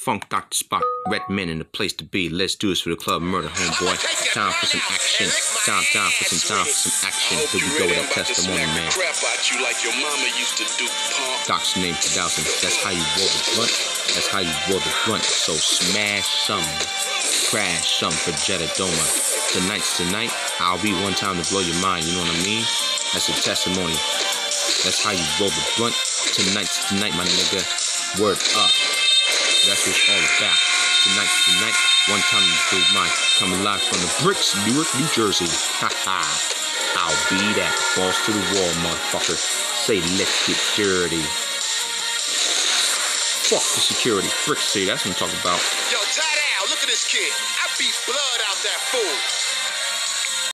Funk Dr. Spock, Redman in the place to be. Let's do this for the club murder, homeboy. Time for some action. Time for some action. Here we go with that testimony, man. Doc's name 2000. That's how you roll the blunt. That's how you roll the blunt. So smash some, crash some for Jedidoma. Tonight's tonight. I'll be one time to blow your mind. You know what I mean? That's a testimony. That's how you roll the blunt. Tonight's tonight, my nigga. Word up. That's what it's all about. Tonight's tonight. One time to blow mine. Coming live from the bricks, Newark, New Jersey. Haha. I'll be that. Balls to the wall, motherfucker. Say, let's get dirty. Fuck the security. Brick City, that's what I'm talking about. Yo, tie down. Look at this kid. I beat blood out that fool.